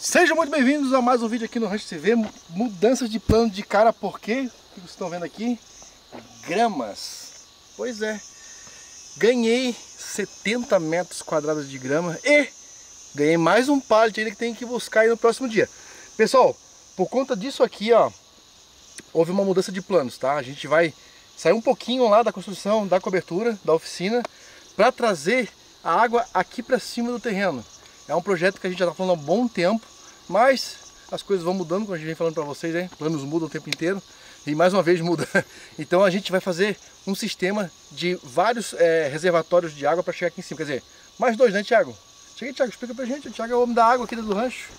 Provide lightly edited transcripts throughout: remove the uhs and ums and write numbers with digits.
Sejam muito bem-vindos a mais um vídeo aqui no Rancho TV. Mudanças de plano de cara, por quê? O que vocês estão vendo aqui? Gramas. Pois é, ganhei 70 metros quadrados de grama e ganhei mais um pallet ainda que tem que buscar aí no próximo dia. Pessoal, por conta disso aqui, ó, houve uma mudança de planos, tá? A gente vai sair um pouquinho lá da construção, da cobertura, da oficina, para trazer a água aqui para cima do terreno. É um projeto que a gente já está falando há um bom tempo, mas as coisas vão mudando, como a gente vem falando para vocês, hein? Planos mudam o tempo inteiro e mais uma vez muda. Então a gente vai fazer um sistema de vários reservatórios de água para chegar aqui em cima. Quer dizer, mais dois, né, Thiago? Chega aí, Thiago, explica pra gente. O Thiago é o homem da água aqui do rancho.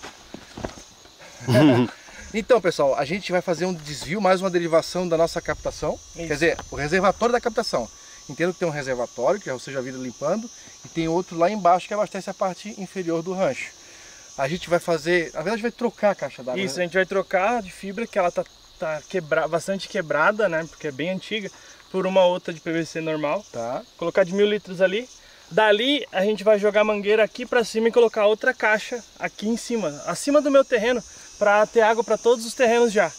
Então, pessoal, a gente vai fazer um desvio, mais uma derivação da nossa captação. Isso. Quer dizer, o reservatório da captação. Entendo que tem um reservatório, que você já viu limpando, e tem outro lá embaixo que abastece a parte inferior do rancho. A gente vai fazer, na verdade vai trocar a caixa d'água. Isso, né? A gente vai trocar de fibra, que ela tá bastante quebrada, né, porque é bem antiga, por uma outra de PVC normal. Tá. Colocar de 1000 litros ali. Dali a gente vai jogar a mangueira aqui pra cima e colocar outra caixa aqui em cima, acima do meu terreno, para ter água para todos os terrenos já.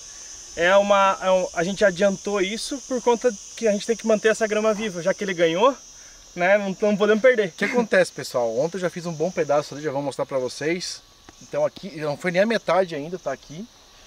A gente adiantou isso por conta que a gente tem que manter essa grama viva, já que ele ganhou, né? Não podemos perder. O que acontece, pessoal? Ontem eu já fiz um bom pedaço ali, já vou mostrar para vocês. Então aqui, não foi nem a metade ainda, tá aqui.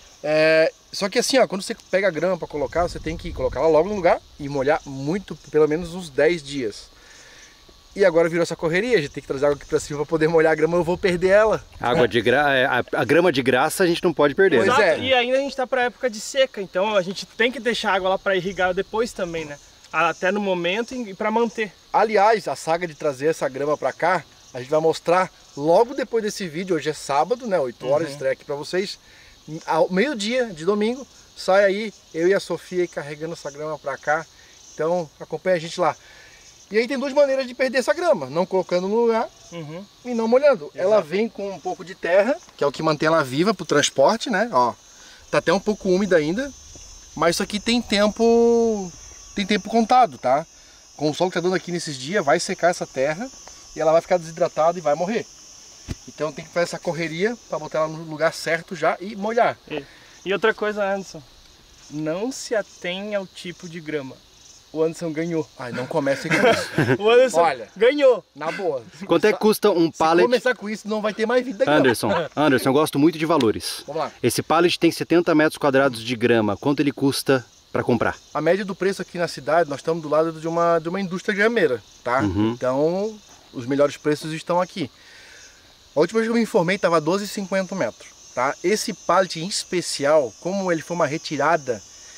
Só que assim, ó, quando você pega a grama para colocar, você tem que colocar ela logo no lugar e molhar muito, pelo menos uns 10 dias. E agora virou essa correria, a gente tem que trazer água aqui pra cima para poder molhar a grama, eu vou perder ela. Água de a grama de graça a gente não pode perder. Pois é. E ainda a gente tá pra época de seca, então a gente tem que deixar a água lá para irrigar depois também, né? Até no momento e para manter. Aliás, a saga de trazer essa grama para cá, a gente vai mostrar logo depois desse vídeo. Hoje é sábado, né? 8 horas de estreia aqui para vocês. Ao meio-dia de domingo, sai aí eu e a Sofia carregando essa grama para cá. Então acompanha a gente lá. E aí tem duas maneiras de perder essa grama, não colocando no lugar e não molhando. Exato. Ela vem com um pouco de terra, que é o que mantém ela viva para o transporte, né? Ó, tá até um pouco úmida ainda, mas isso aqui tem tempo contado, tá? Com o sol que tá dando aqui nesses dias, vai secar essa terra e ela vai ficar desidratada e vai morrer. Então tem que fazer essa correria para botar ela no lugar certo já e molhar. E outra coisa, Anderson, não se atenha ao tipo de grama. O Anderson ganhou. Ai, não comece com isso. O Anderson ganhou. Na boa. Quanto é que custa um pallet? Se começar com isso, não vai ter mais vida. Anderson, eu gosto muito de valores. Vamos lá. Esse pallet tem 70 metros quadrados de grama. Quanto ele custa para comprar? A média do preço aqui na cidade, nós estamos do lado de uma indústria grameira, tá? Então, os melhores preços estão aqui. A última vez que eu me informei, estava 12,50 metros, tá? Esse pallet em especial, como ele foi uma retirada...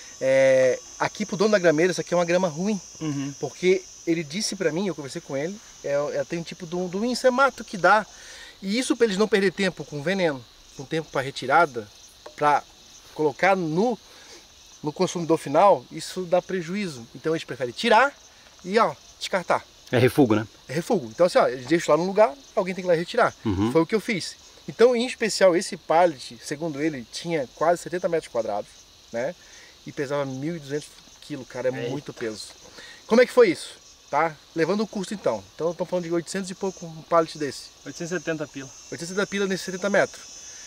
aqui pro dono da grameira, isso aqui é uma grama ruim, porque ele disse pra mim, eu conversei com ele, tem um tipo do mato que dá, e isso para eles não perder tempo com veneno, com tempo para retirada, para colocar no consumidor final, isso dá prejuízo. Então eles preferem tirar e descartar. É refúgio, né? É refúgio. Então assim, eles deixam lá no lugar, alguém tem que ir lá retirar. Foi o que eu fiz. Então, em especial, esse pallet, segundo ele, tinha quase 70 metros quadrados, né? E pesava 1.200 quilos, cara, é muito peso. Como é que foi isso? Tá? Levando o custo então. Então estamos falando de 800 e pouco um pallet desse. 870 pila. 870 pila nesse 70 metros.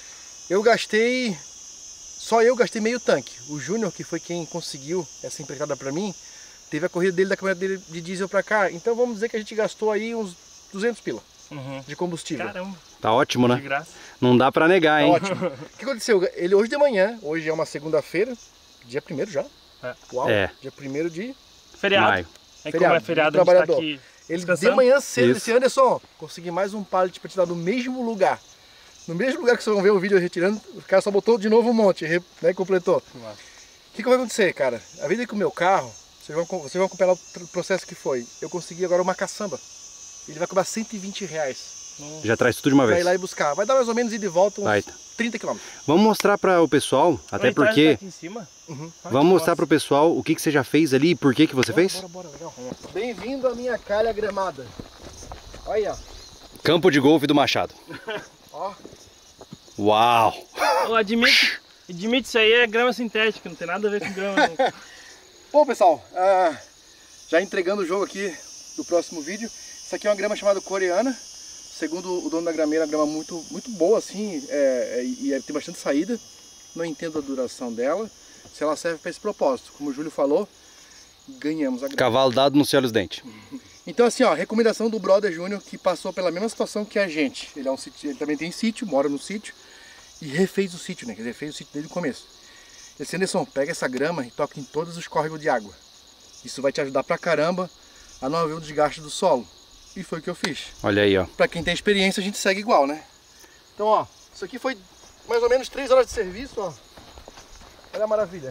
Só eu gastei meio tanque. O Júnior, que foi quem conseguiu essa empreitada para mim, teve a corrida dele da caminhonete dele de diesel para cá. Então vamos dizer que a gente gastou aí uns 200 pila de combustível. Caramba. Tá ótimo, né? De graça. Não dá para negar, hein? Tá ótimo. O que aconteceu? Ele hoje de manhã, hoje é uma segunda-feira, dia 1º já? Uau, dia 1º de feriado. Maio. Como é feriado, a gente tá aqui ele descansando. de manhã cedo disse: Anderson, consegui mais um pallet para te dar no mesmo lugar. No mesmo lugar que vocês vão ver o vídeo retirando, o cara só botou de novo um monte, né, completou. O que vai acontecer, cara? A vida com o meu carro, vocês vão acompanhar o processo que foi. Eu consegui agora uma caçamba. Ele vai cobrar R$120. Já traz tudo de uma vez. Vai ir lá e buscar. Vai dar mais ou menos ir de volta uns 30 km. Vamos mostrar para o pessoal, até porque... Aqui em cima. Vamos mostrar para o pessoal o que você já fez ali e por que você fez? Bora, legal. Bem-vindo à minha calha gramada. Olha aí, Campo de golfe do Machado. ó. Uau! Admite, isso aí é grama sintética, não tem nada a ver com grama. Bom, pessoal, já entregando o jogo aqui do próximo vídeo. Isso aqui é uma grama chamada coreana. Segundo o dono da grameira, a grama muito boa, assim, e tem bastante saída. Não entendo a duração dela, se ela serve para esse propósito. Como o Júlio falou, ganhamos a grama. Cavalo dado no céu dos dentes. Então assim, ó, recomendação do brother Júnior, que passou pela mesma situação que a gente. Ele também tem sítio, mora no sítio, e refez o sítio, né? Quer dizer, fez o sítio desde o começo. Ele disse: Anderson, pega essa grama e toca em todos os córregos de água. Isso vai te ajudar pra caramba a não haver o desgaste do solo. E foi o que eu fiz. Olha aí, ó. Pra quem tem experiência, a gente segue igual, né? Então, ó, isso aqui foi mais ou menos 3 horas de serviço, ó. Olha a maravilha.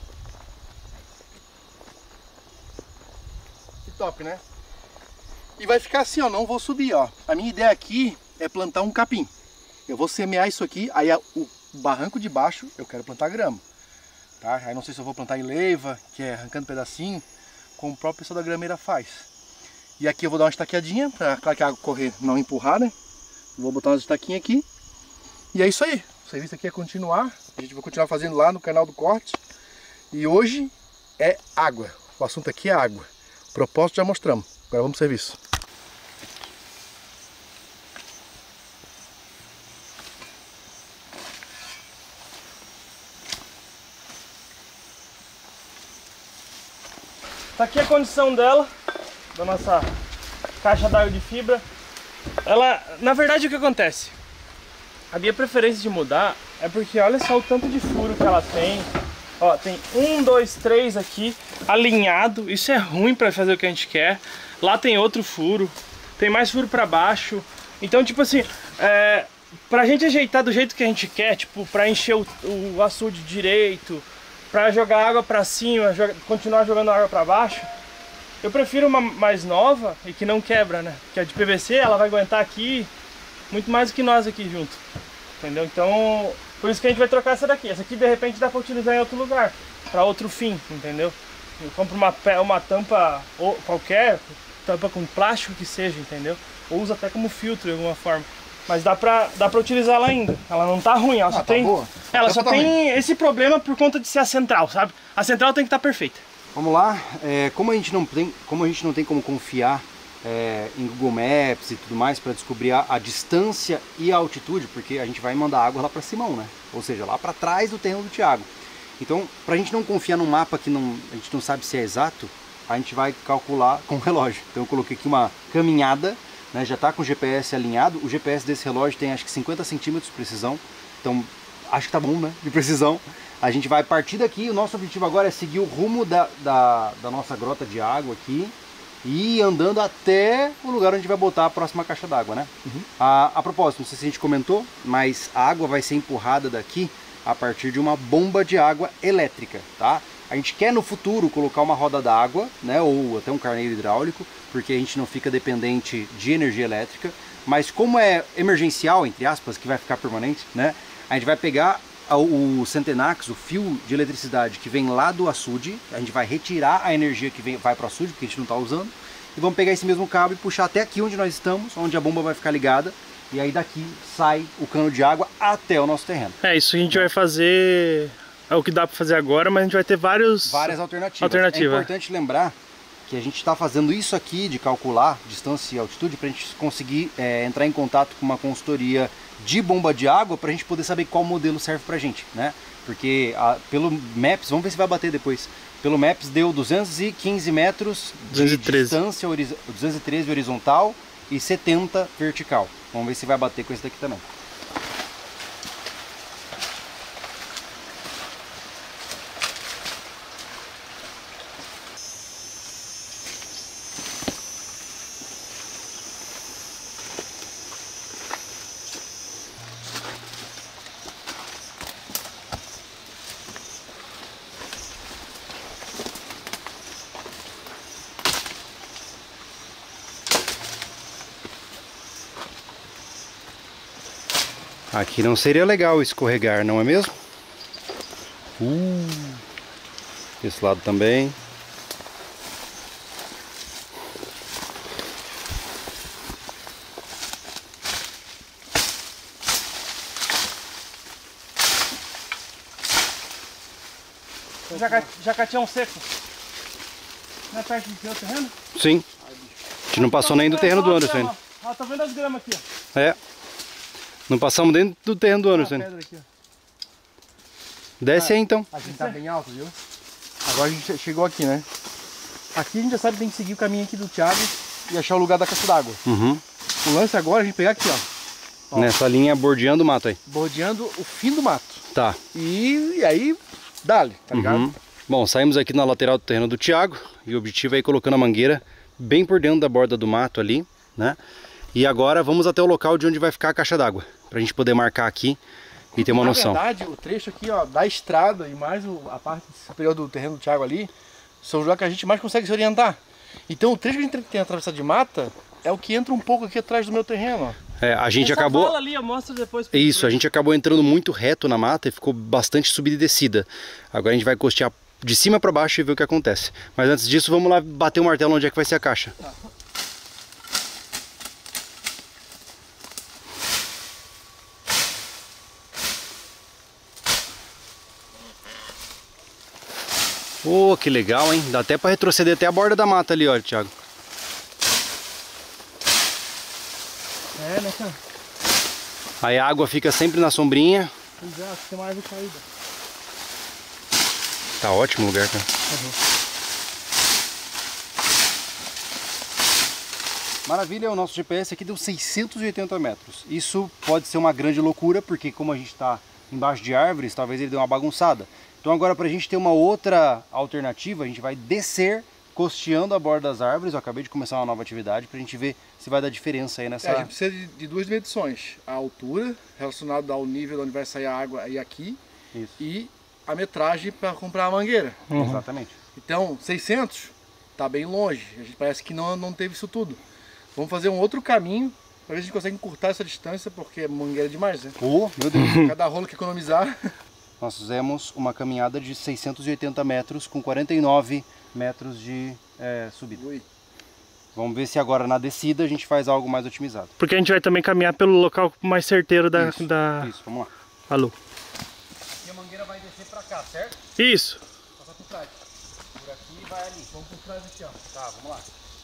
Que top, né? E vai ficar assim, ó, não vou subir, ó. A minha ideia aqui é plantar um capim. Eu vou semear isso aqui, aí o barranco de baixo eu quero plantar grama. Tá? Aí não sei se eu vou plantar em leiva, que é arrancando pedacinho, como o próprio pessoal da grameira faz. E aqui eu vou dar uma estaqueadinha, para que a água correr não empurrar, né? Vou botar umas estaquinhas aqui. E é isso aí. O serviço aqui é continuar. A gente vai continuar fazendo lá no canal do Corte. E hoje é água. O assunto aqui é água. O propósito já mostramos. Agora vamos pro serviço. Tá aqui a condição dela, da nossa caixa d'água de fibra. Ela, na verdade, o que acontece? A minha preferência de mudar é porque olha só o tanto de furo que ela tem. Ó, tem 1, 2, 3 aqui alinhado. Isso é ruim para fazer o que a gente quer. Lá tem outro furo, tem mais furo para baixo. Então, tipo assim, pra gente ajeitar do jeito que a gente quer, tipo, pra encher o açude direito, pra jogar água pra cima, continuar jogando água pra baixo, eu prefiro uma mais nova e que não quebra, né? Que a de PVC, ela vai aguentar aqui muito mais do que nós aqui junto, entendeu? Então, por isso que a gente vai trocar essa daqui. Essa aqui, de repente, dá pra utilizar em outro lugar, pra outro fim, entendeu? Eu compro uma tampa, ou qualquer tampa com plástico que seja, entendeu? Ou usa até como filtro de alguma forma. Mas dá pra utilizar ela ainda. Ela não tá ruim, ela só tem. Boa. Ela só tem esse problema por conta de ser a central, sabe? A central tem que estar perfeita. Vamos lá. Como a gente não tem como confiar em Google Maps e tudo mais para descobrir a distância e a altitude, porque a gente vai mandar água lá para Simão, né? Ou seja, lá para trás do terreno do Thiago. Então, para a gente não confiar num mapa que a gente não sabe se é exato, a gente vai calcular com o relógio. Então eu coloquei aqui uma caminhada, né, já está com o GPS alinhado. O GPS desse relógio tem acho que 50 centímetros de precisão, então acho que tá bom, né, de precisão. A gente vai partir daqui. O nosso objetivo agora é seguir o rumo da nossa grota de água aqui e ir andando até o lugar onde a gente vai botar a próxima caixa d'água, né? Uhum. A propósito, não sei se a gente comentou, mas a água vai ser empurrada daqui a partir de uma bomba de água elétrica, tá? A gente quer no futuro colocar uma roda d'água, né, ou até um carneiro hidráulico, porque a gente não fica dependente de energia elétrica, mas como é emergencial, entre aspas, que vai ficar permanente, né, a gente vai pegar o Centenax, o fio de eletricidade que vem lá do açude, a gente vai retirar a energia que vai para o açude, porque a gente não está usando, e vamos pegar esse mesmo cabo e puxar até aqui onde nós estamos, onde a bomba vai ficar ligada, e aí daqui sai o cano de água até o nosso terreno. Isso a gente vai fazer... É o que dá para fazer agora, mas a gente vai ter várias alternativas. É importante lembrar que a gente está fazendo isso aqui de calcular distância e altitude para a gente conseguir entrar em contato com uma consultoria de bomba de água para a gente poder saber qual modelo serve para a gente, né? Porque pelo Maps, vamos ver se vai bater depois, pelo Maps deu 215 metros de distância, 213 horizontal e 70 vertical. Vamos ver se vai bater com esse daqui também. Aqui não seria legal escorregar, não é mesmo? Esse lado também. Jacatião seco. Não é perto do teu terreno? Sim. A gente não passou nem do terreno do Anderson ainda. Ó, tá vendo as gramas aqui, ó. É. Não passamos dentro do terreno do Anderson. Pedra aqui, ó. Desce aí então. A gente tá bem alto, viu? Agora a gente chegou aqui, né? Aqui a gente já sabe que tem que seguir o caminho aqui do Thiago e achar o lugar da caixa d'água. Uhum. O lance agora é a gente pegar aqui, ó. Nessa linha bordeando o mato aí. Bordeando o fim do mato. Tá. E aí, dá-lhe, tá ligado? Uhum. Bom, saímos aqui na lateral do terreno do Thiago e o objetivo é ir colocando a mangueira bem por dentro da borda do mato ali, né? E agora vamos até o local de onde vai ficar a caixa d'água, pra gente poder marcar aqui e ter uma noção. Na verdade, o trecho aqui, ó, da estrada e mais a parte superior do terreno do Thiago ali, são os lugares que a gente mais consegue se orientar. Então o trecho que a gente tem atravessado de mata é o que entra um pouco aqui atrás do meu terreno, ó. É, a gente acabou... Fala ali, mostra depois. Isso, a gente acabou entrando muito reto na mata e ficou bastante subida e descida. Agora a gente vai costear de cima para baixo e ver o que acontece. Mas antes disso, vamos lá bater o martelo onde é que vai ser a caixa. Tá. Oh, que legal, hein? Dá até para retroceder até a borda da mata ali, ó, Thiago. É, né, cara? Aí a água fica sempre na sombrinha. Exato, tem uma árvore caída. Tá ótimo o lugar, cara. Uhum. Maravilha, o nosso GPS aqui deu 680 metros. Isso pode ser uma grande loucura, porque como a gente está embaixo de árvores, talvez ele dê uma bagunçada. Então agora, para a gente ter uma outra alternativa, a gente vai descer costeando a borda das árvores. Eu acabei de começar uma nova atividade para a gente ver se vai dar diferença aí nessa... A gente precisa de duas medições. A altura, relacionada ao nível onde vai sair a água aí aqui. Isso. E a metragem para comprar a mangueira. Uhum. Exatamente. Então, 600 tá bem longe. A gente parece que não teve isso tudo. Vamos fazer um outro caminho para ver se a gente consegue encurtar essa distância, porque é mangueira demais, né? Oh, meu Deus. Cada rolo que economizar... Nós fizemos uma caminhada de 680 metros com 49 metros de subida. Ui. Vamos ver se agora na descida a gente faz algo mais otimizado. Porque a gente vai também caminhar pelo local mais certeiro da... Isso, vamos lá. Alô. E a mangueira vai descer pra cá, certo? Isso. Passar por trás. Por aqui e vai ali. Vamos por trás aqui, ó. Tá, vamos lá.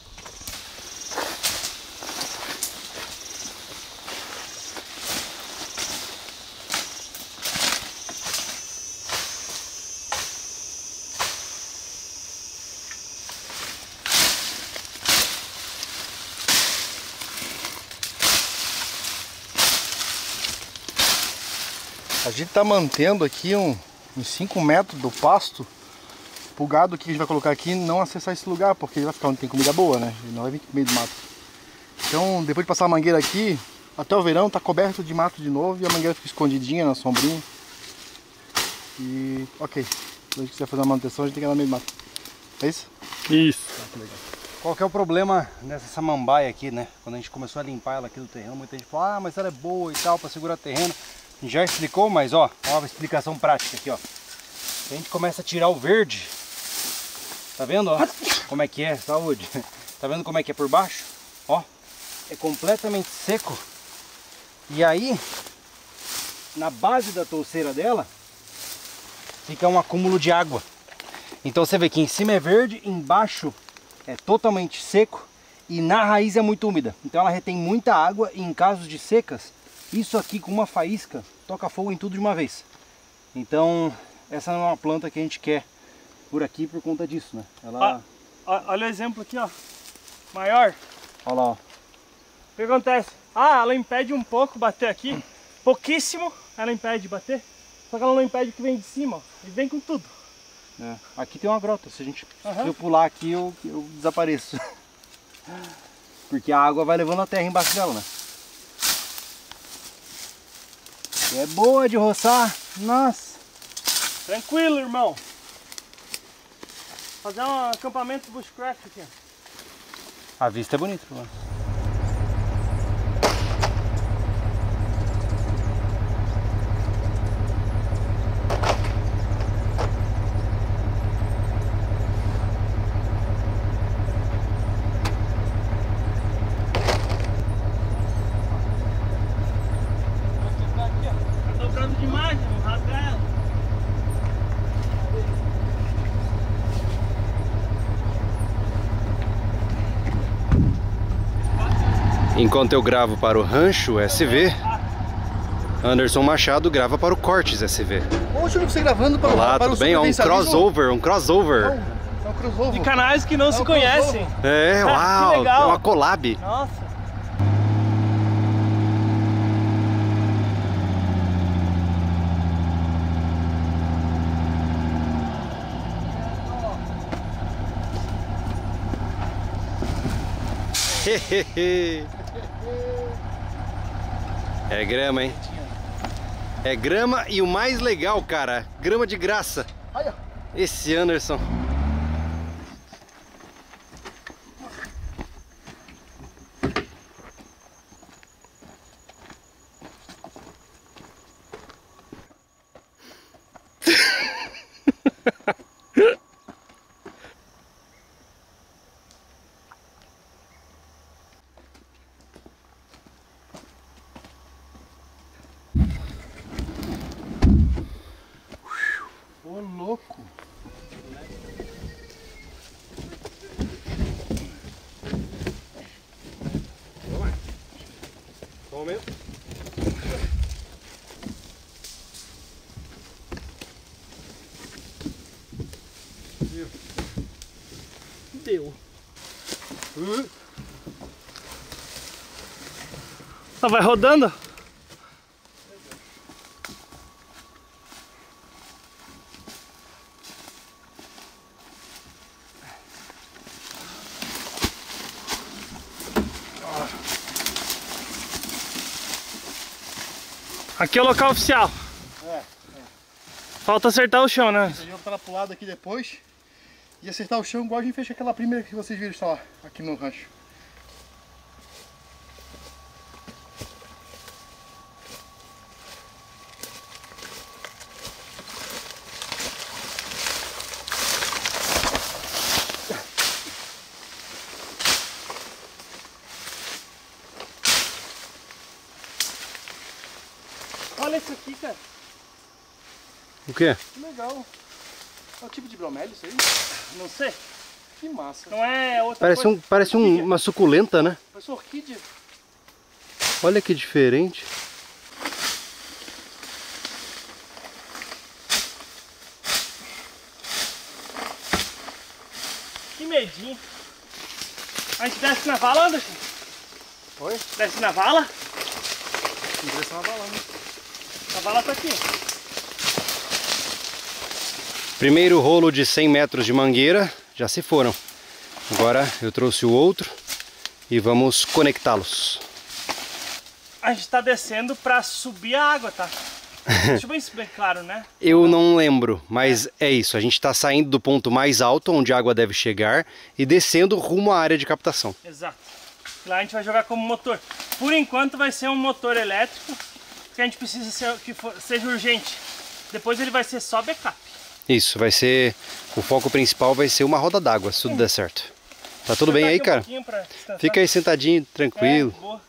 A gente tá mantendo aqui uns 5 metros do pasto pro gado que a gente vai colocar aqui não acessar esse lugar, porque ele vai ficar onde tem comida boa, né? Ele não vai vir pro meio do mato. Então, depois de passar a mangueira aqui, até o verão tá coberto de mato de novo e a mangueira fica escondidinha na sombrinha. E ok, se a gente quiser fazer uma manutenção, a gente tem que ir no meio do mato. É isso? Isso. Que legal. Qual que é o problema nessa samambaia aqui, né? Quando a gente começou a limpar ela aqui do terreno, muita gente falou, ah, mas ela é boa e tal, pra segurar terreno. A gente já explicou, mas ó, uma explicação prática aqui, ó. A gente começa a tirar o verde. Tá vendo, ó? Como é que é? Saúde. Tá vendo como é que é por baixo? Ó, é completamente seco. E aí, na base da touceira dela, fica um acúmulo de água. Então você vê que em cima é verde, embaixo é totalmente seco e na raiz é muito úmida. Então ela retém muita água e em casos de secas, isso aqui com uma faísca toca fogo em tudo de uma vez. Então essa não é uma planta que a gente quer por aqui por conta disso, né? Ela... Olha o exemplo aqui, ó. Maior. Olha lá, ó. O que acontece? Ah, ela impede um pouco bater aqui. Pouquíssimo ela impede de bater. Só que ela não impede o que vem de cima, ó. E vem com tudo. É. Aqui tem uma grota, se eu pular aqui eu desapareço. Porque a água vai levando a terra embaixo dela, né? E é boa de roçar, nossa. Tranquilo, irmão. Fazer um acampamento bushcraft aqui. A vista é bonita, mano. Demais, vamos rasgar ela. Enquanto eu gravo para o Rancho SV, Anderson Machado grava para o Cortes SV. Hoje você gravando para Olá, para tudo o bem? É um crossover, um crossover. É um crossover. De canais que não se conhecem. É, Que uau, legal. é uma collab. Nossa. É grama, hein? É grama e o mais legal, cara, grama de graça. Olha. Esse Anderson. Ô, louco. Bom mesmo? Deu. Só vai rodando? Aqui é o local oficial. É. Falta acertar o chão, né? A gente vai botar ela pro lado aqui depois e acertar o chão igual a gente fez aquela primeira que vocês viram instalar aqui no rancho. Olha isso aqui, cara. O quê? Que legal. É o tipo de bromélia isso aí? Não sei. Que massa. Não é outra coisa. Parece uma suculenta, né? Parece uma orquídea. Olha que diferente. Que medinho. A gente desce na vala, Anderson? Oi? Desce na vala? Em direção à balão. A vala tá aqui. Primeiro rolo de 100 metros de mangueira já se foram. Agora eu trouxe o outro e vamos conectá-los. A gente tá descendo pra subir a água, tá? Deixa bem claro, né? Eu não lembro, mas é isso. A gente está saindo do ponto mais alto, onde a água deve chegar, e descendo rumo à área de captação. Exato. Lá a gente vai jogar como motor. Por enquanto vai ser um motor elétrico, que a gente precisa que seja urgente. Depois ele vai ser só backup. Isso, vai ser... O foco principal vai ser uma roda d'água, se tudo der certo. Tá tudo bem aí, cara? Fica aí sentadinho, tranquilo. Boa.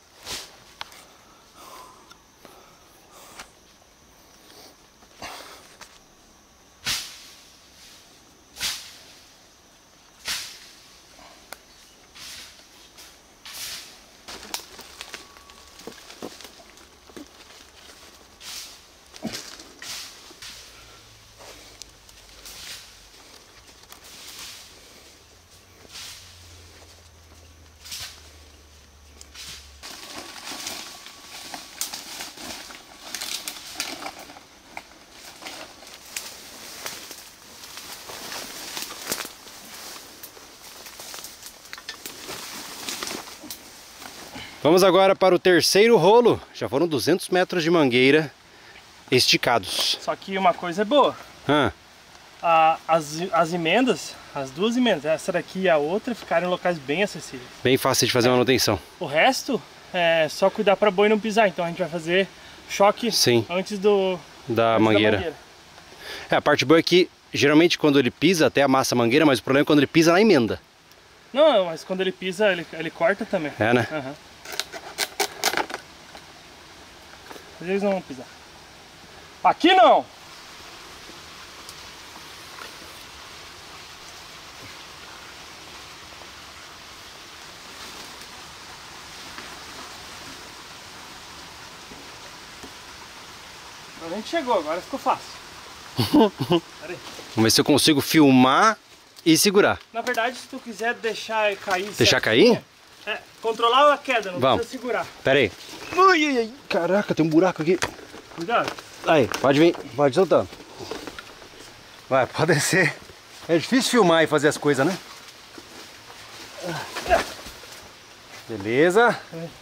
Vamos agora para o terceiro rolo. Já foram 200 metros de mangueira esticados. Só que uma coisa é boa. As emendas, as duas emendas, essa daqui e a outra, ficaram em locais bem acessíveis. Bem fácil de fazer manutenção. O resto é só cuidar para boi não pisar. Então a gente vai fazer choque antes da mangueira. É, a parte boa é que geralmente quando ele pisa até amassa a mangueira, mas o problema é quando ele pisa na emenda. Não, mas quando ele pisa, ele corta também. É, né? Uhum. Mas eles não vão pisar. Aqui não! A gente chegou, agora ficou fácil. Pera aí. Vamos ver se eu consigo filmar e segurar. Na verdade, se tu quiser deixar cair... Deixar cair? É, controlar a queda, não Vamos. precisa segurar. Pera aí. Ai, ai, ai. Caraca, tem um buraco aqui. Cuidado. Aí, pode vir, pode soltando. Vai, pode descer. É difícil filmar e fazer as coisas, né? Beleza.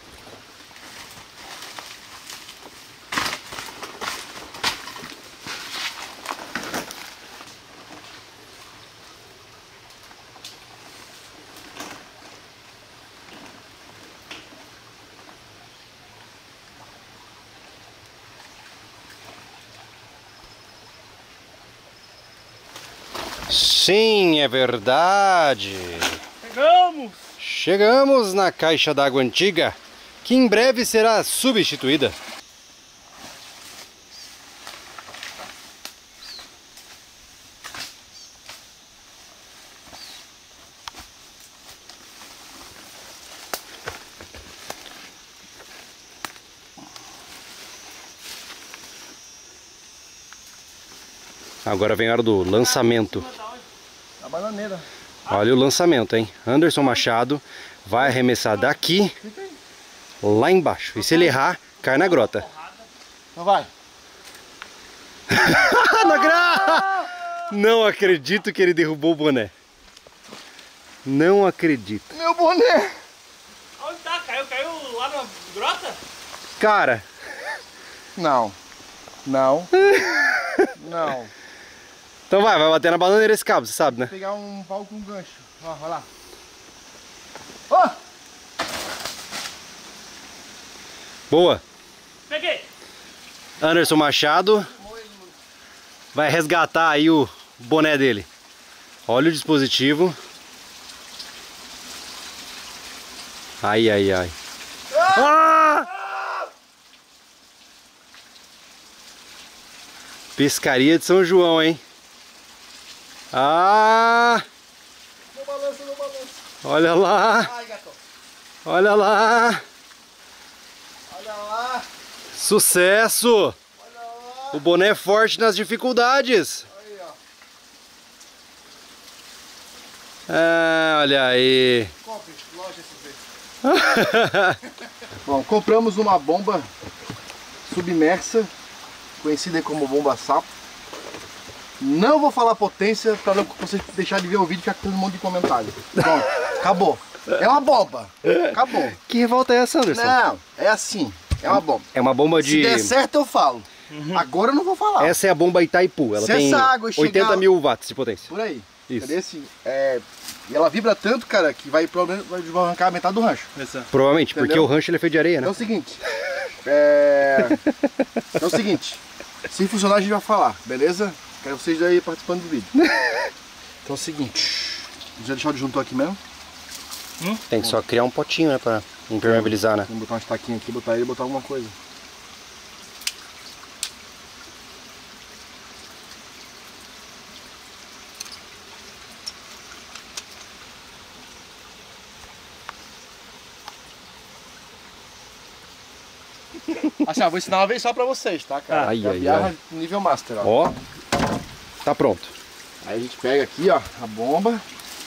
Sim, é verdade. Chegamos! Chegamos na caixa d'água antiga, que em breve será substituída. Agora vem a hora do lançamento. A bananeira. Olha o lançamento, hein? Anderson Machado vai arremessar daqui lá embaixo. E se ele errar, cai na grota. Então vai. Não acredito que ele derrubou o boné. Não acredito. Meu boné! Onde tá? Caiu lá na grota? Cara. Não. Não. Não. Então vai bater na bananeira esse cabo, você sabe, né? Vou pegar um pau com gancho. Ó, olha lá. Ó! Boa. Peguei! Anderson Machado vai resgatar aí o boné dele. Olha o dispositivo. Ai, ai, ai. Ah! Pescaria de São João, hein? Ah! Meu balanço, meu balanço. Olha lá! Ai, gato. Olha lá! Olha lá. Sucesso! Olha lá. O boné é forte nas dificuldades. Aí, ó. Ah, olha aí. Compre, loja SB. Bom, compramos uma bomba submersa, conhecida como bomba sapo. Não vou falar potência para você deixar de ver o vídeo que tem um monte de comentário. Pronto, acabou. É uma bomba. Acabou. Que revolta é essa, Anderson? Não, é assim. É uma bomba. É uma bomba Se de... der certo eu falo. Agora eu não vou falar. Essa é a bomba Itaipu. Ela Se tem essa água chegar- 80 mil watts de potência. Por aí. Isso. Entendeu? Assim, e ela vibra tanto, cara, que vai provavelmente vai arrancar metade do rancho. Provavelmente, porque Entendeu? o rancho ele é feito de areia, Então é né? o seguinte. É o seguinte. Se funcionar a gente vai falar, beleza? Quero vocês aí participando do vídeo. Então é o seguinte. Já deixar o disjuntor aqui mesmo. Tem que só criar um potinho, né? Pra impermeabilizar, né? Vamos botar uma estaquinha aqui, botar ele e botar alguma coisa. Assim, ó, vou ensinar uma vez só pra vocês, tá, cara? Ai, ai, Gambiarra ai. nível master, ó. Ó, tá pronto. Aí a gente pega aqui, ó, a bomba.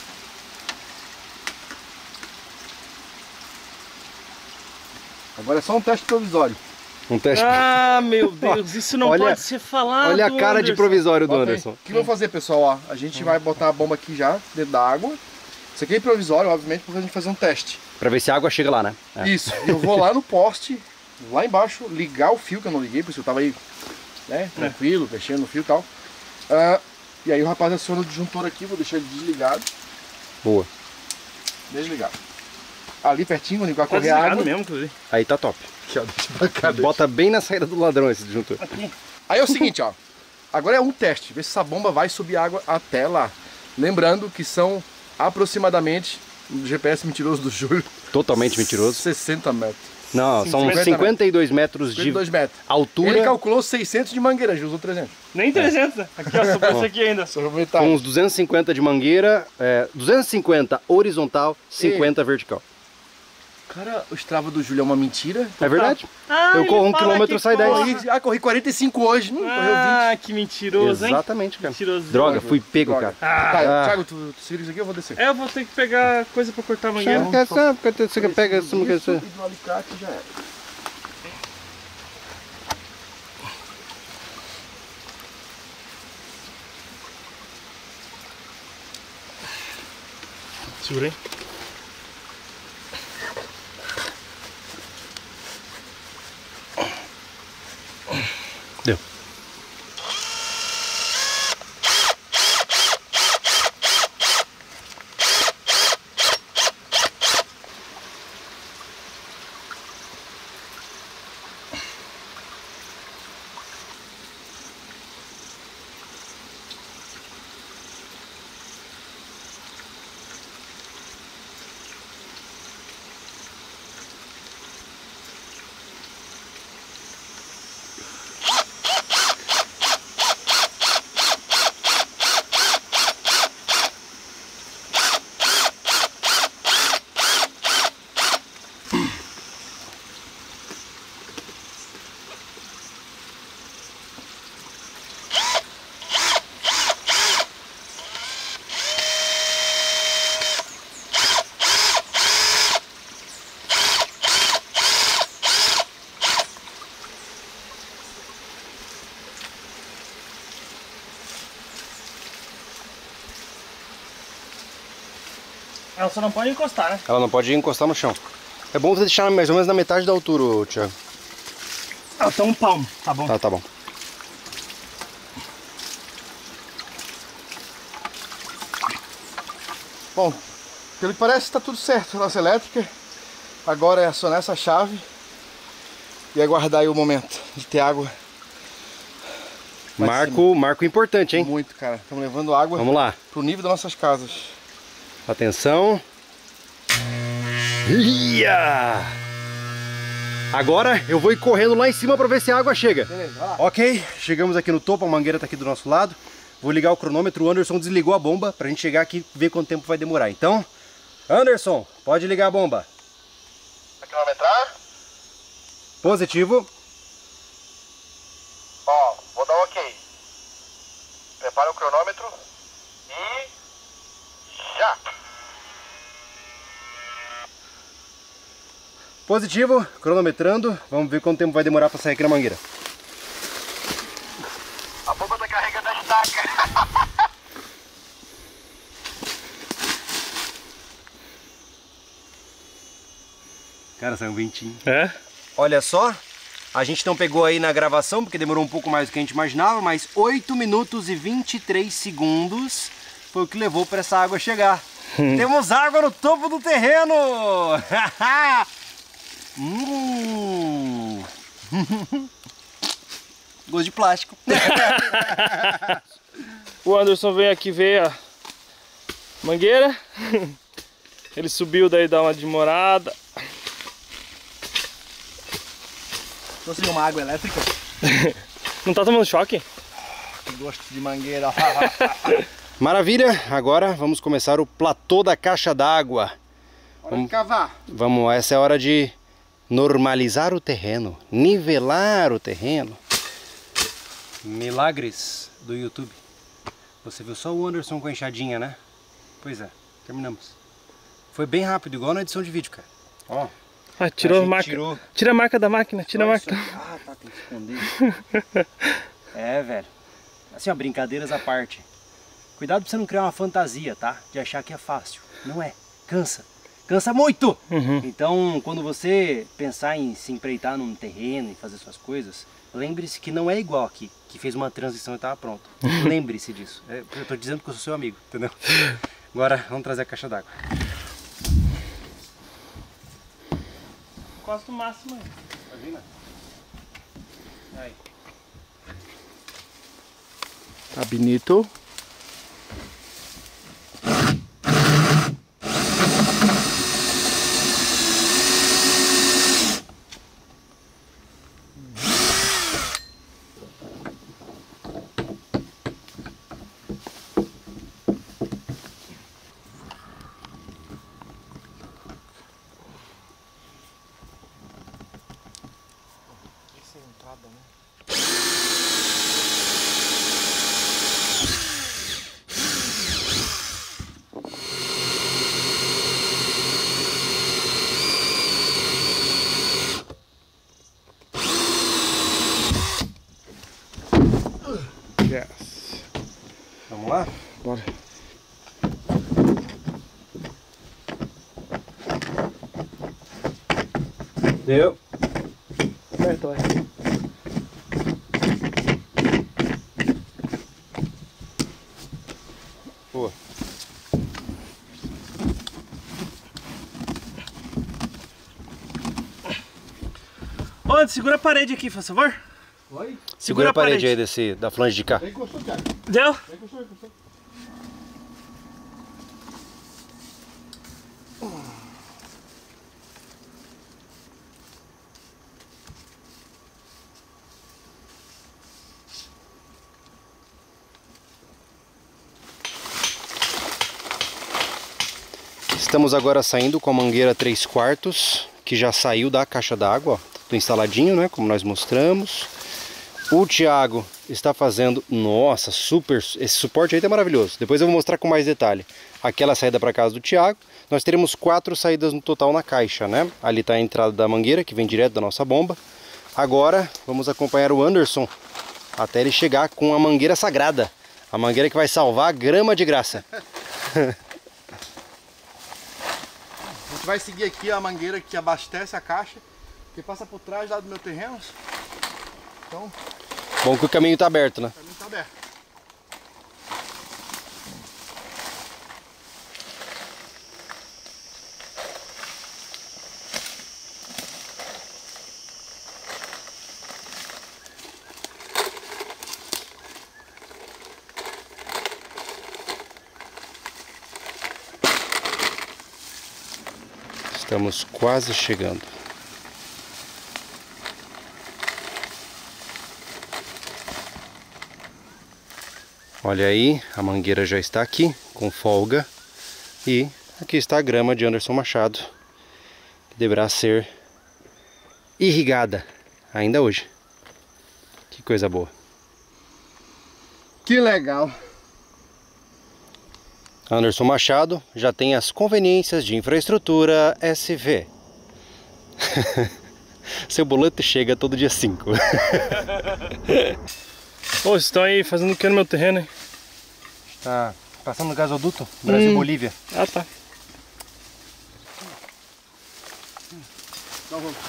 Agora é só um teste provisório. Um teste. Ah, meu Deus, isso não Olha- pode ser falado. Olha a cara de Anderson. provisório do Bota aí. Anderson. O que eu vou fazer, pessoal, ó? A gente vai botar a bomba aqui já, dentro da água. Isso aqui é provisório, obviamente, porque a gente vai fazer um teste. Pra ver se a água chega lá, né? É. Isso, eu vou lá no poste, lá embaixo, ligar o fio, que eu não liguei, porque eu tava aí, né, tranquilo, mexendo no fio e tal. E aí o rapaz aciona o disjuntor aqui, vou deixar ele desligado. Boa. Desligado. Ali pertinho, vou ligar a Tá correr a desligado água. mesmo, que eu vi. Aí tá top. Aqui, ó, deixa pra cá, deixa. Bota bem na saída do ladrão esse disjuntor. Aí é o seguinte, ó. Agora é um teste, ver se essa bomba vai subir água até lá. Lembrando que são aproximadamente, o GPS mentiroso do Júlio, Totalmente mentiroso. 60 metros. Não, são 50 52 metros de 52 metros. altura. Ele calculou 600 de mangueira, Júlio, usou 300. Nem 300, né? Aqui, ó, sobrou isso aqui ainda. Só aproveitar. Com uns 250 de mangueira, 250 horizontal, 50 vertical. Cara, o Strava do Júlio é uma mentira. É verdade. Ah, Eu corro ele 1 fala quilômetro, que sai 10. corre. Corri 45 hoje. Correu 20. Ah, que mentiroso, hein? Exatamente, cara. Mentiroso. Droga, fui pego, Droga. cara. Tá, Thiago, tu se vira isso aqui, eu vou descer. É, eu vou ter que pegar coisa pra cortar a mangueira. Você pega essa Isso, e do alicate já era. Segura aí. Deu. Ela só não pode encostar, né? Ela não pode encostar no chão. É bom você deixar mais ou menos na metade da altura, ô, Thiago. Até um palmo, tá bom. Tá bom. Bom, pelo que parece está tudo certo. Nossa elétrica. Agora é acionar essa chave e aguardar aí o momento de ter água. Marco importante, hein? Muito, cara. Estamos levando água Vamos lá. pro nível das nossas casas. Atenção. Ia! Agora eu vou ir correndo lá em cima para ver se a água chega. Beleza, vai lá. Ok, chegamos aqui no topo, a mangueira tá aqui do nosso lado. Vou ligar o cronômetro, o Anderson desligou a bomba pra gente chegar aqui e ver quanto tempo vai demorar. Então, Anderson, pode ligar a bomba. Vai quilometrar? Positivo. Ó, vou dar um ok. Prepara o cronômetro e já! Positivo, cronometrando. Vamos ver quanto tempo vai demorar para sair aqui na mangueira. A bomba tá carregando a estaca. Cara, saiu um ventinho. É? Olha só, a gente não pegou aí na gravação, porque demorou um pouco mais do que a gente imaginava, mas 8 minutos e 23 segundos foi o que levou para essa água chegar. Temos água no topo do terreno! Gosto de plástico. O Anderson veio aqui ver a mangueira. Ele subiu, daí dá uma demorada. Trouxe uma água elétrica. Não tá tomando choque? Que gosto de mangueira. Maravilha, agora vamos começar o platô da caixa d'água. Hora de cavar. Vamos, essa é a hora de normalizar o terreno, nivelar o terreno. Milagres do YouTube. Você viu só o Anderson com a enxadinha, né? Pois é, terminamos. Foi bem rápido, igual na edição de vídeo, cara. Ó. Ah, tirou a gente marca. tirou. Tira a marca da máquina, tira a Olha marca. isso aqui. Ah, tá, tem que esconder. É, velho. Assim, ó, brincadeiras à parte. Cuidado pra você não criar uma fantasia, tá? De achar que é fácil. Não é. Cansa. Cansa muito! Então, quando você pensar em se empreitar num terreno e fazer suas coisas, lembre-se que não é igual aqui, que fez uma transição e estava pronto. Lembre-se disso. Eu tô dizendo que eu sou seu amigo, entendeu? Agora, vamos trazer a caixa d'água. Encosta o máximo aí. Imagina. Aí. Tá bonito. Yes. Vamos lá? Bora. Deu. Aperta, vai. Boa. Ô, segura a parede aqui, por favor. Oi? Segura a parede aí da flange de cá. Encostou, Thiago. Deu? Encostou. Estamos agora saindo com a mangueira 3/4, que já saiu da caixa d'água, ó, do instaladinho, né, como nós mostramos. O Thiago está fazendo, nossa, super, esse suporte aí tá maravilhoso. Depois eu vou mostrar com mais detalhe. Aquela saída para casa do Thiago. Nós teremos 4 saídas no total na caixa, né? Ali está a entrada da mangueira, que vem direto da nossa bomba. Agora vamos acompanhar o Anderson até ele chegar com a mangueira sagrada. A mangueira que vai salvar a grama de graça. A gente vai seguir aqui a mangueira que abastece a caixa, que passa por trás lá do meu terreno. Então, Bom que o caminho está aberto, né? o caminho está aberto. Estamos quase chegando. Olha aí, a mangueira já está aqui, com folga. E aqui está a grama de Anderson Machado, que deverá ser irrigada ainda hoje. Que coisa boa. Que legal. Anderson Machado já tem as conveniências de infraestrutura SV. Seu boleto chega todo dia 5. Ô, vocês estão aí fazendo o que no meu terreno, hein? Tá passando no gasoduto Brasil-Bolívia. Ah, tá. Então vamos.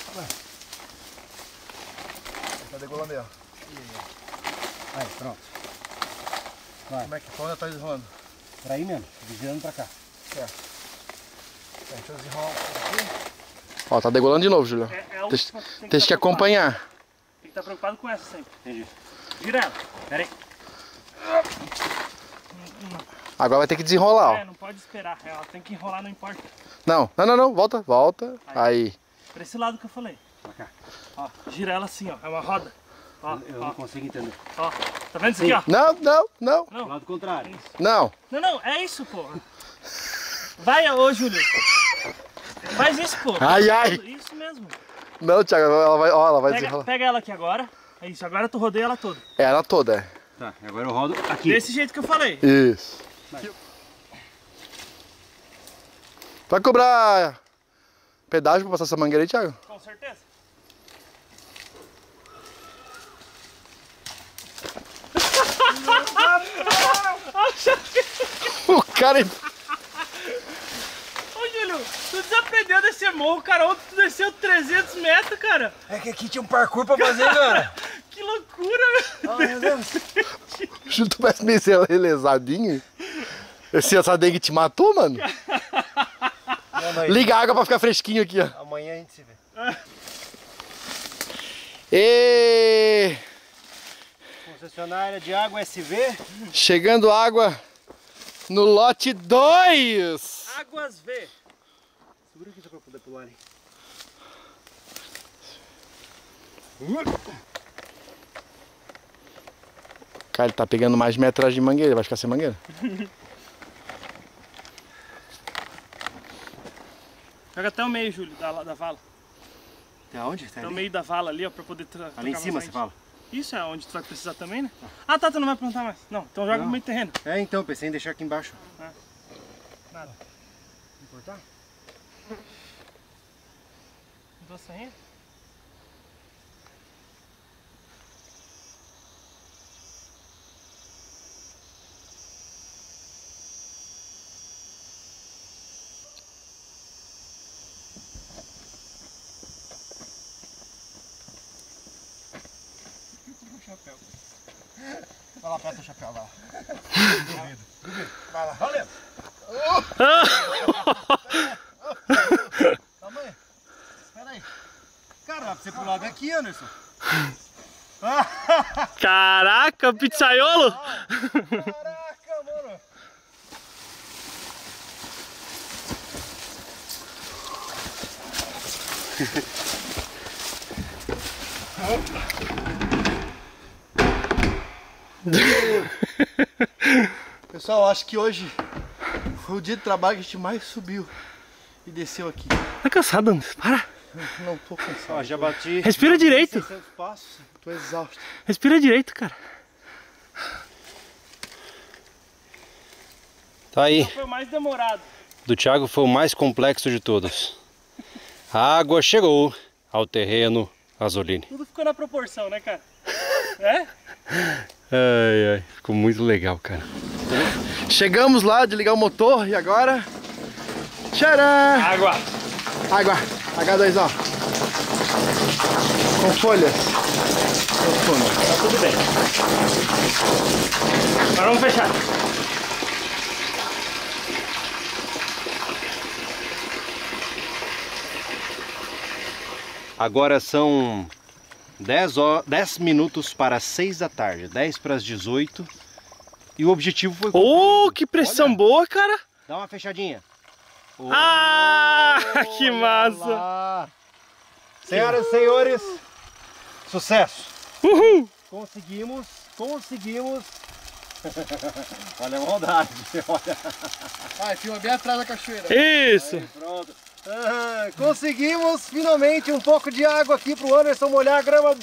Tá degolando aí, ó. Aí, pronto. Vai. Como é que foi? Tá desenrolando. Pra aí mesmo, desviando pra cá. Certo. Deixa eu desenrolar um pouquinho. Ó, tá degolando de novo, Julião. Tem que acompanhar. Tem que estar preocupado com essa sempre. Entendi. Gira ela. Pera aí. Agora vai ter que desenrolar, ó. É, não pode esperar. Ela tem que enrolar, não importa. Não. Volta. Aí. Pra esse lado que eu falei. Pra cá. Ó, gira ela assim, ó. É uma roda. Ó, Eu ó, não consigo entender. ó. Tá vendo isso aqui, ó? Não. Não. Do lado contrário. Não. Não, é isso, porra. Vai, ô, Júlio. Faz isso, porra. Ai. Isso mesmo. Não, Thiago, ela vai desenrolar. Pega ela aqui agora. É isso, agora tu rodeia ela toda. Ela toda, é. Tá, agora eu rodo aqui. Desse jeito que eu falei. Isso. Vai cobrar pedágio pra passar essa mangueira aí, Thiago? Com certeza. O cara... Ô, Júlio, tu desaprendeu a descer morro, cara. Ontem tu desceu 300 metros, cara. É que aqui tinha um parkour pra fazer, cara. Que loucura, meu. Oh, meu Deus. O Júlio, tu parece meio lesadinho. Essa dengue te matou, mano? Liga a água pra ficar fresquinho aqui, ó. Amanhã a gente se vê. E... Concessionária de água SV. Chegando água no lote 2. Águas V. Segura aqui só pra poder pular ali. Cara, ele tá pegando mais metragem de mangueira, vai ficar sem mangueira. Joga até o meio, Júlio, da vala. Até onde? Tá Até o ali? meio da vala ali, ó, pra poder Ali em cima você fala? Isso é onde tu vai precisar também, né? Ah, tá, tu não vai plantar mais. Não, então joga Não. no meio do terreno. É, então, pensei em deixar aqui embaixo. Nada. Importar? Não tô saindo? chapéu. Vai lá, aperta o chapéu lá. Vai lá. Valeu. Calma aí. Espera aí. Cara, dá pra você pular daqui, Anderson. Caraca, pizzaiolo! Caraca, mano. Pessoal, acho que hoje foi o dia de trabalho que a gente mais subiu e desceu aqui. Tá cansado, Anderson? Para! Não tô cansado. Ó, já bati. Respira direito! 600 passos. Tô exausto. Respira direito, cara. Tá aí. Foi o mais demorado. Do Thiago foi o mais complexo de todos. A água chegou ao terreno Azoline. Tudo ficou na proporção, né, cara? É? Ai, ai, ficou muito legal, cara. Chegamos lá de ligar o motor e agora... Tcharam! Água! Água! H2O. Com folhas. Tá tudo bem. Agora vamos fechar. Agora são 10 minutos para 6 da tarde, 10 para as 18. E o objetivo foi... Oh, que pressão Olha. boa, cara! Dá uma fechadinha. Ah, que Olha massa! lá. Senhoras e senhores, sucesso! Uhul! Conseguimos. Olha a maldade, olha. Ai, filma bem atrás da cachoeira. Isso! Aí, pronto. Conseguimos finalmente um pouco de água aqui pro Anderson molhar a grama.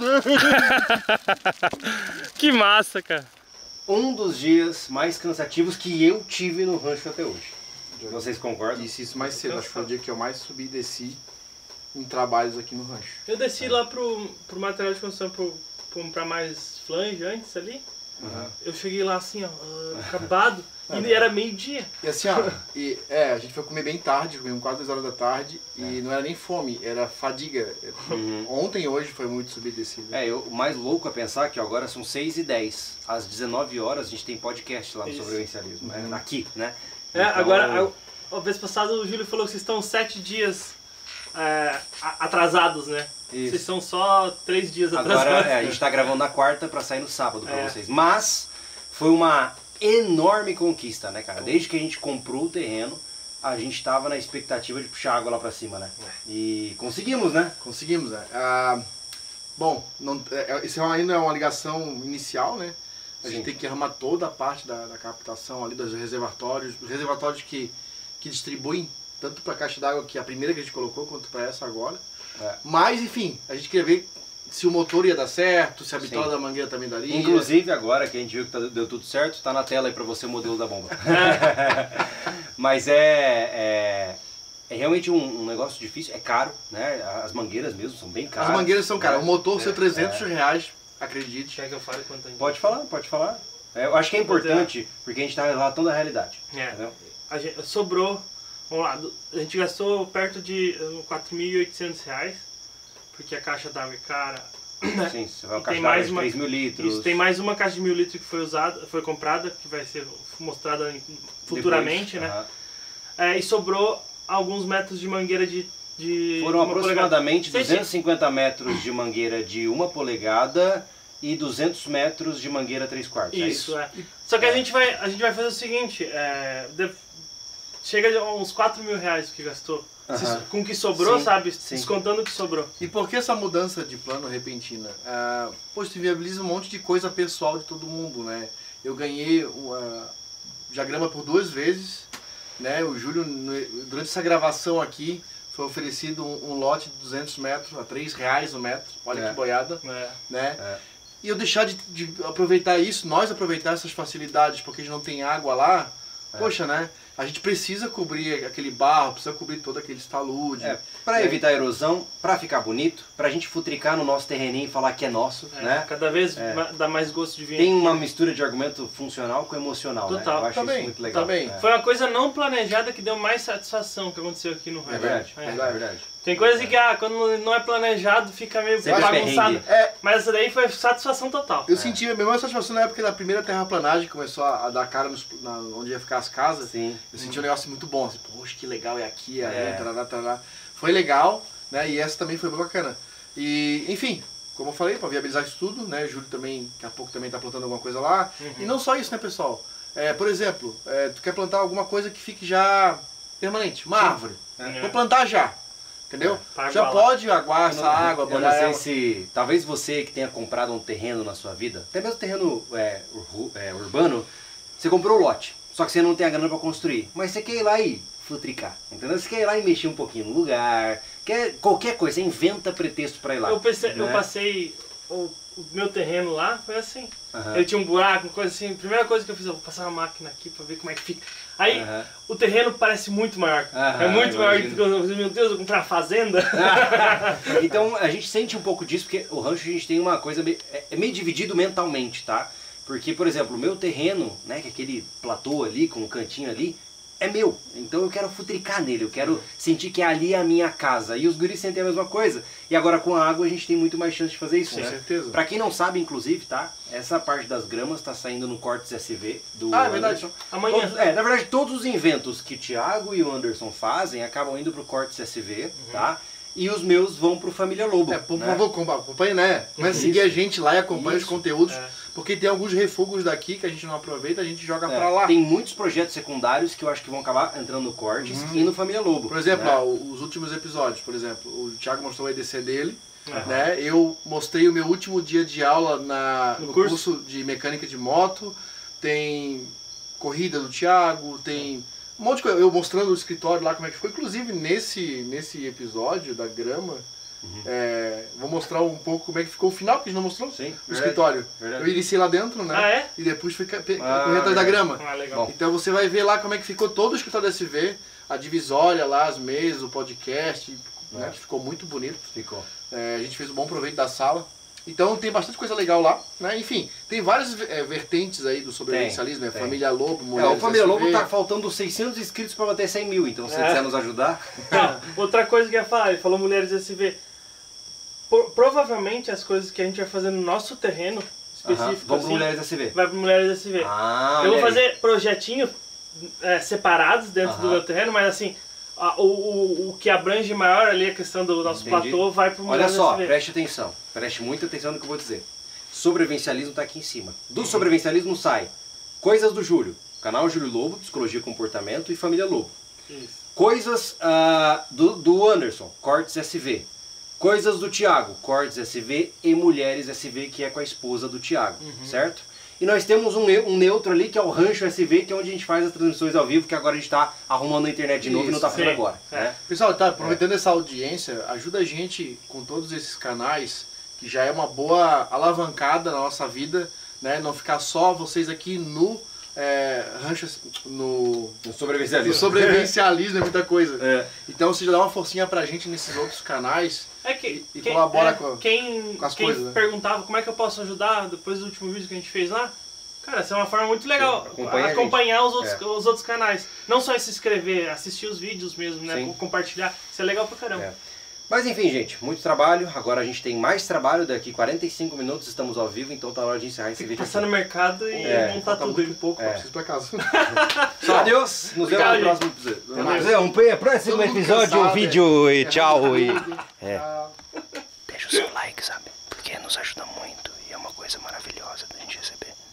Que massa, cara! Um dos dias mais cansativos que eu tive no rancho até hoje. Vocês concordam? Disse isso mais cedo, acho que foi o dia que eu mais subi e desci em trabalhos aqui no rancho. Eu desci lá pro material de construção pra comprar mais flange antes ali. Eu cheguei lá assim, ó, acabado, e era meio-dia. E assim, ó, a gente foi comer bem tarde, comemos quase 2 horas da tarde, e não era nem fome, era fadiga. Ontem e hoje foi muito subir e descido. O mais louco é pensar que agora são 6h10. Às 19 horas a gente tem podcast lá no Isso. Sobrevivencialismo, aqui, né? Agora, a vez passada o Júlio falou que vocês estão 7 dias atrasados, né? Isso. Vocês são só 3 dias atrasados. Agora a gente tá gravando na quarta pra sair no sábado pra vocês. Mas foi uma enorme conquista, né, cara? Desde que a gente comprou o terreno, a gente tava na expectativa de puxar água lá pra cima, né? E conseguimos, né? Conseguimos, né? Bom, isso ainda é uma ligação inicial, né? A gente tem que arrumar toda a parte da captação ali dos reservatórios que distribuem tanto para a caixa d'água, que é a primeira que a gente colocou, quanto para essa agora. Mas, enfim, a gente queria ver se o motor ia dar certo, se a bitola da mangueira também daria. Inclusive agora que a gente viu que deu tudo certo, tá na tela aí para você o modelo da bomba. Mas é realmente um negócio difícil, é caro, né? As mangueiras mesmo são bem caras. As mangueiras são caras, o motor seu R$300, acredite. Quer que eu fale quanto a gente... Pode falar. Eu acho que é importante, porque a gente tá relatando a realidade. Entendeu? Sobrou, vamos lá, a gente gastou perto de R$4.800, porque a caixa d'água é cara. Sim, você vai uma E caixa tem d'água mais de uma- 3 mil litros. Isso, tem mais uma caixa de 1.000 litros que foi comprada, que vai ser mostrada futuramente, Depois, né? E sobrou alguns metros de mangueira de Foram uma aproximadamente polegada. 250 metros de mangueira de 1 polegada e 200 metros de mangueira 3/4. Isso, Só que a gente vai fazer o seguinte, chega de uns R$4.000 que gastou. Com o que sobrou, Sim, sabe? sim. Descontando o que sobrou. E por que essa mudança de plano repentina? Poxa, tu viabiliza um monte de coisa pessoal de todo mundo, né? Eu ganhei já grama por 2 vezes, né? O Júlio, durante essa gravação aqui, foi oferecido um lote de 200 metros a R$3 o metro. Olha que boiada, né? E eu deixar de aproveitar isso, nós aproveitar essas facilidades, porque a gente não tem água lá, poxa, né? A gente precisa cobrir aquele barro, precisa cobrir todo aquele talude. Para evitar erosão, para ficar bonito, pra gente futricar no nosso terreninho e falar que é nosso, né? Cada vez dá mais gosto de vir. Tem uma mistura de argumento funcional com emocional, Total. né? Eu acho isso muito legal. Também. Foi uma coisa não planejada que deu mais satisfação que aconteceu aqui no rancho. É verdade. Tem coisa que quando não é planejado fica meio Sempre bagunçado. É. Mas essa daí foi satisfação total. Eu senti a mesma satisfação na época da primeira terraplanagem, que começou a dar cara onde ia ficar as casas. Sim. Eu senti um negócio muito bom, assim, poxa, que legal, é aqui, tarará, tarará. Foi legal, né, e essa também foi bem bacana. E, enfim, como eu falei, para viabilizar isso tudo, né, o Júlio também, daqui a pouco também tá plantando alguma coisa lá. E não só isso, né, pessoal? Por exemplo, tu quer plantar alguma coisa que fique já permanente, uma árvore. Vou plantar já. Entendeu? Já pode aguar essa água, eu não sei se, talvez você que tenha comprado um terreno na sua vida, até mesmo terreno urbano, você comprou o lote, só que você não tem a grana para construir, mas você quer ir lá e futricar, entendeu? Você quer ir lá e mexer um pouquinho no lugar, quer qualquer coisa, você inventa pretexto para ir lá. Eu passei o meu terreno lá, foi assim. Ele tinha um buraco, coisa assim. Primeira coisa que eu fiz, eu vou passar uma máquina aqui pra ver como é que fica. Aí o terreno parece muito maior. É muito maior do que eu falei, meu Deus, eu vou comprar uma fazenda. Então a gente sente um pouco disso, porque o rancho a gente tem uma coisa meio dividido mentalmente, tá? Porque, por exemplo, o meu terreno, né, que é aquele platô ali, com um cantinho ali, é meu. Então eu quero futricar nele, eu quero sentir que ali é a minha casa. E os guris sentem a mesma coisa. E agora com a água a gente tem muito mais chance de fazer isso, Com né? certeza. Pra quem não sabe, inclusive, tá? Essa parte das gramas tá saindo no Cortes SV do é verdade. Anderson. Amanhã. Na verdade, todos os inventos que o Thiago e o Anderson fazem acabam indo pro Cortes SV, tá? E os meus vão pro Família Lobo. Por favor, acompanhe, né? Começa a seguir a gente lá e acompanhe os conteúdos. Porque tem alguns refugos daqui que a gente não aproveita, a gente joga pra lá. Tem muitos projetos secundários que eu acho que vão acabar entrando no Cortes e no Família Lobo. Por exemplo, né? os últimos episódios, por exemplo, o Thiago mostrou o EDC dele, né? Eu mostrei o meu último dia de aula no curso de mecânica de moto, tem corrida do Thiago, tem um monte de coisa. Eu mostrando o escritório lá como é que ficou, inclusive nesse episódio da grama. Vou mostrar um pouco como é que ficou o final, porque a gente não mostrou. Sim, o escritório. Verdade. Eu iniciei lá dentro, né? E depois fui correr atrás da grama. Legal. Então você vai ver lá como é que ficou todo o escritório da SV, a divisória lá, as mesas, o podcast, né, que ficou muito bonito. Ficou. A gente fez um bom proveito da sala. Então tem bastante coisa legal lá, né? Enfim, tem várias vertentes aí do sobrevivencialismo, né? Família Lobo, Mulheres o Família SV. Lobo tá faltando 600 inscritos para bater 100 mil, então se você quiser nos ajudar... Outra coisa que eu ia falar, ele falou Mulheres SV. Provavelmente as coisas que a gente vai fazer no nosso terreno específico vamos pro assim, Mulheres SV. vai pro Mulheres SV. Eu vou fazer projetinhos separados dentro do meu terreno, mas assim, o que abrange maior ali a questão do nosso platô vai pro Mulheres SV. Olha só, preste atenção, preste muita atenção no que eu vou dizer. Sobrevivencialismo tá aqui em cima. Do sobrevivencialismo sai Coisas do Júlio, canal Júlio Lobo, Psicologia e Comportamento e Família Lobo. Isso. Coisas do Anderson, Cortes SV. Coisas do Thiago, Cortes SV e Mulheres SV, que é com a esposa do Thiago, certo? E nós temos um neutro ali, que é o Rancho SV, que é onde a gente faz as transmissões ao vivo, que agora a gente está arrumando a internet de novo e não está fazendo agora. Né? Pessoal, tá aproveitando essa audiência, ajuda a gente com todos esses canais, que já é uma boa alavancada na nossa vida, né? Não ficar só vocês aqui no no sobrevivencialismo é muita coisa. Então você já dá uma forcinha pra gente nesses outros canais e colabora com as coisas. Quem perguntava como é que eu posso ajudar depois do último vídeo que a gente fez lá, cara, essa é uma forma muito legal, acompanhar os outros canais. Não só se inscrever, assistir os vídeos mesmo, né? Compartilhar, isso é legal pra caramba. Mas enfim, gente, muito trabalho. Agora a gente tem mais trabalho. Daqui 45 minutos estamos ao vivo, então tá na hora de encerrar esse vídeo. Passar no mercado e montar tudo. Muito pouco, preciso ir pra casa. Adeus, nos vemos no próximo episódio. Próximo episódio, vídeo e tchau. Deixa o seu like, sabe? Porque nos ajuda muito e é uma coisa maravilhosa da gente receber.